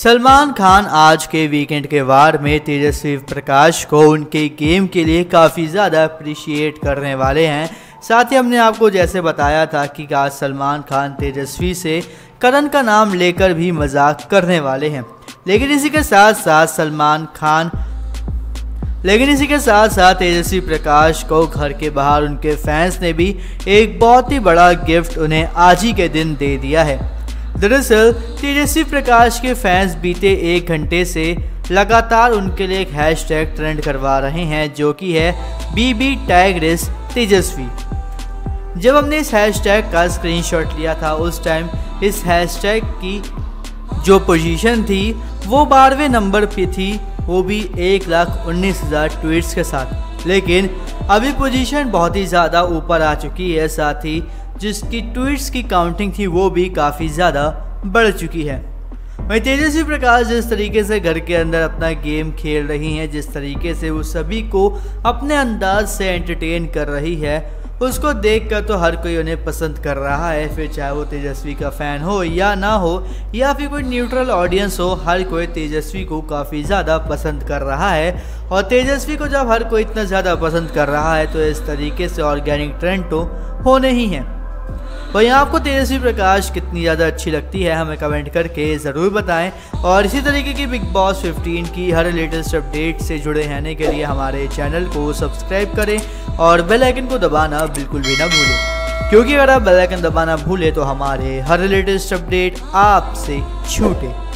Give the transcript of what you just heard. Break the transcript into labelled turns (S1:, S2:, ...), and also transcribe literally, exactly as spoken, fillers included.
S1: सलमान खान आज के वीकेंड के वार में तेजस्वी प्रकाश को उनके गेम के लिए काफ़ी ज़्यादा अप्रिशिएट करने वाले हैं। साथ ही हमने आपको जैसे बताया था कि आज सलमान खान तेजस्वी से करण का नाम लेकर भी मजाक करने वाले हैं, लेकिन इसी के साथ साथ सलमान खान लेकिन इसी के साथ साथ तेजस्वी प्रकाश को घर के बाहर उनके फैंस ने भी एक बहुत ही बड़ा गिफ्ट उन्हें आज ही के दिन दे दिया है। दरअसल तेजस्वी प्रकाश के फैंस बीते एक घंटे से लगातार उनके लिए एक हैशटैग ट्रेंड करवा रहे हैं, जो कि है बी बी टैग रिस तेजस्वी। जब हमने इस हैशटैग का स्क्रीनशॉट लिया था उस टाइम इस हैशटैग की जो पोजीशन थी वो बारहवें नंबर पे थी, वो भी एक लाख उन्नीस हज़ार ट्वीट्स के साथ। लेकिन अभी पोजीशन बहुत ही ज़्यादा ऊपर आ चुकी है, साथ ही जिसकी ट्वीट्स की काउंटिंग थी वो भी काफ़ी ज़्यादा बढ़ चुकी है। वहीं तेजस्वी प्रकाश जिस तरीके से घर के अंदर अपना गेम खेल रही हैं, जिस तरीके से वो सभी को अपने अंदाज से एंटरटेन कर रही है, उसको देखकर तो हर कोई उन्हें पसंद कर रहा है। फिर चाहे वो तेजस्वी का फ़ैन हो या ना हो या फिर कोई न्यूट्रल ऑडियंस हो, हर कोई तेजस्वी को काफ़ी ज़्यादा पसंद कर रहा है। और तेजस्वी को जब हर कोई इतना ज़्यादा पसंद कर रहा है तो इस तरीके से ऑर्गेनिक ट्रेंड तो होने ही हैं। तो यहाँ आपको तेजस्वी प्रकाश कितनी ज़्यादा अच्छी लगती है हमें कमेंट करके ज़रूर बताएं। और इसी तरीके की बिग बॉस फिफ्टीन की हर लेटेस्ट अपडेट से जुड़े रहने के लिए हमारे चैनल को सब्सक्राइब करें और बेल आइकन को दबाना बिल्कुल भी ना भूलें, क्योंकि अगर आप बेल आइकन दबाना भूलें तो हमारे हर लेटेस्ट अपडेट आपसे छूटे।